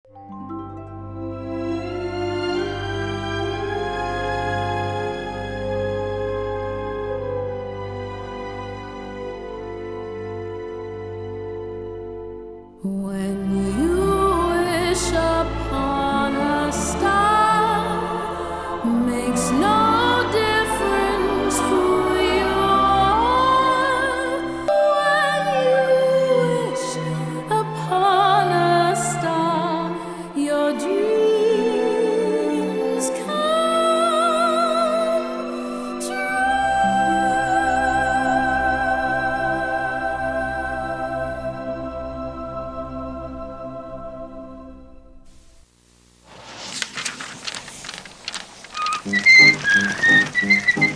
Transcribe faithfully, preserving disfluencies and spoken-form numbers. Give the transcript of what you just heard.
When you wish upon a star, makes no difference who you are. When you wish upon a star, your dreams come true.